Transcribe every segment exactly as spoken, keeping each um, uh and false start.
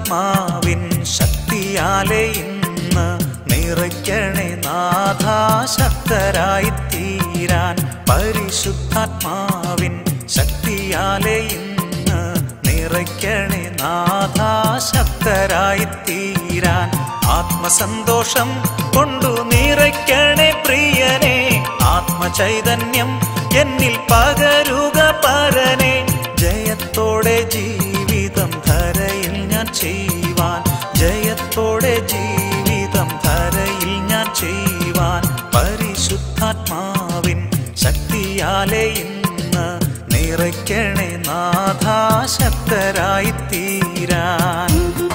പരിശുദ്ധാത്മാവിൻ ശക്തിയാലെ ഇന്ന് നിറയ്ക്കണേ നാഥാ ശക്തരായി തീരാൻ. പരിശുദ്ധാത്മാവിൻ ശക്തിയാലെ ഇന്ന് നിറയ്ക്കണേ നാഥാ ശക്തരായി തീരാൻ. ആത്മസന്തോഷം കൊണ്ടു നിറയ്ക്കണേ പ്രിയനെ, ആത്മചൈതന്യം എന്നിൽ പകരുക പരനെ. ജയത്തോടെ ജീവിതം ധരയിൽ ഞാൻ ചെയ്യുവാൻ, ജയത്തോടെ ജീവിതം ധരയിൽ ഞാൻ ചെയ്യുവാൻ. പരിശുദ്ധാത്മാവിൻ ശക്തിയാലെ ഇന്ന് നിറയ്ക്കണേ നാഥാ ശക്തരായി തീരാൻ.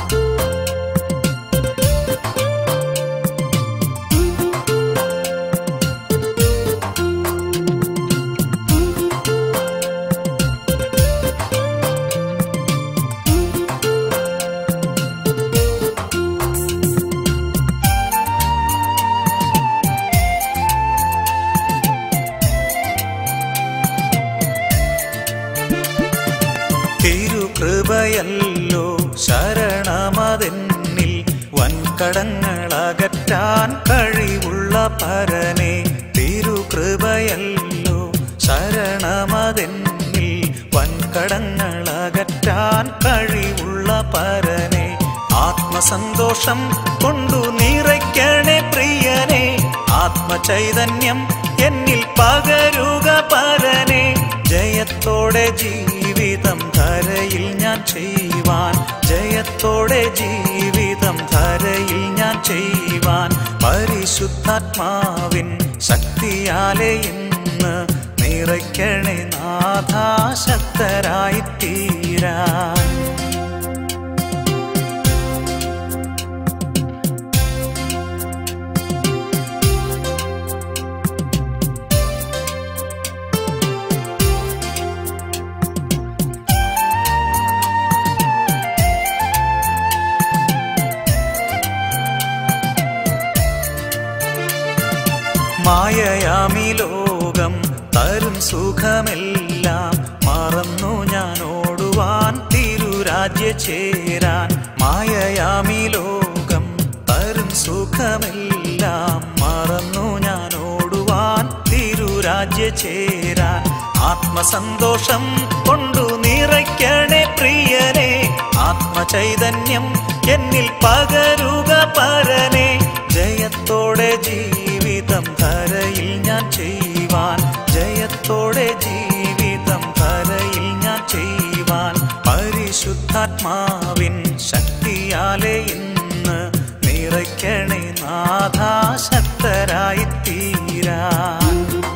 തിരുകൃപയല്ലോ ശരണമതെന്നിൽ, വൻകടങ്ങളകറ്റാൻ കഴിവുള്ള പരനെ. തിരുകൃപയല്ലോ ശരണമതെന്നിൽ, വൻകടങ്ങളകറ്റാൻ കഴിവുള്ള പരനെ. ആത്മസന്തോഷം കൊണ്ടു നിറയ്ക്കണേ പ്രിയനെ, ആത്മചൈതന്യം എന്നിൽ പകരുക പരനെ. ജയത്തോടെ ജീവിതം ധരയിൽ ഞാൻ ചെയ്യുവാൻ, ജയത്തോടെ ജീവിതം ധരയിൽ ഞാൻ ചെയ്യുവാൻ. പരിശുദ്ധാത്മാവിൻ ശക്തിയാലെ ഇന്ന് നിറയ്ക്കണേ നാഥാ ശക്തരായി തീരാൻ. മായയാമി ലോകം തരും സുഖമെല്ലാം മറന്നു ഞാൻ ഓടുവാൻ തിരുരാജ്യ ചേരാൻ. മായയാമി ലോകം തരും സുഖമെല്ലാം മറന്നു ഞാൻ ഓടുവാൻ തിരുരാജ്യ ചേരാൻ. ആത്മസന്തോഷം കൊണ്ടു നിറയ്ക്കണേ പ്രിയനെ, ആത്മചൈതന്യം എന്നിൽ പകരുക പരനെ. ജയത്തോടെ ജീവിതം ധരയിൽ ഞാൻ ചെയ്യുവാൻ, ജയത്തോടെ ജീവിതം ധരയിൽ ഞാൻ ചെയ്യുവാൻ. പരിശുദ്ധാത്മാവിൻ ശക്തിയാലെ ഇന്ന് നിറയ്ക്കണേ നാഥാ ശക്തരായി തീരാൻ.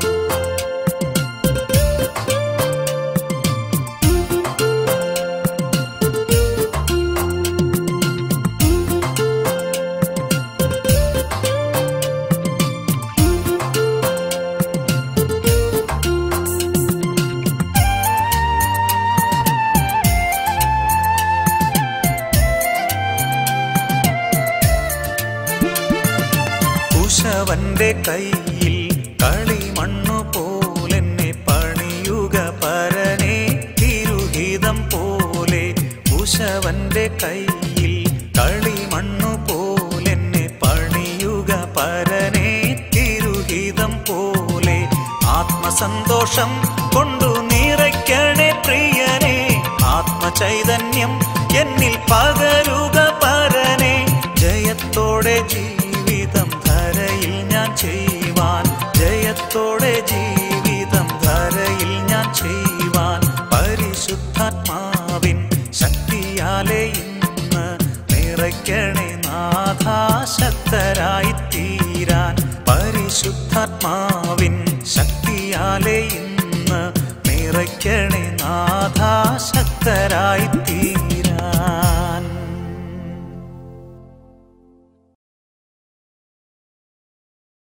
കുശവന്റെ കയ്യിൽ കളിമണ്ണു പോലെന്നെ പണിയുക പരനെ, തിരുഹിതം പോലെ. കുശവന്റെ കയ്യിൽ കളിമണ്ണു പോലെന്നെ പണിയുക പരനെ, തിരുഹിതം പോലെ. ആത്മസന്തോഷം കൊണ്ടു നിറയ്ക്കണേ പ്രിയനെ, ആത്മചൈതന്യം എന്നിൽ പകരുക പരനെ. ജയത്തോടെ ജീവിതം ധരയിൽ ഞാൻ ചെയ്യുവാൻ, ജയത്തോടെ ജീവിതം ധരയിൽ ഞാൻ ചെയ്യുവാൻ. പരിശുദ്ധാത്മാവിൻ ശക്തിയാലെ ഇന്ന് നിറയ്ക്കണേ നാഥാ ശക്തരായി തീരാൻ. പരിശുദ്ധാത്മാവിൻ ശക്തിയാലെ ഇന്ന് നിറയ്ക്കണേ നാഥാ ശക്തരായി തീരാൻ.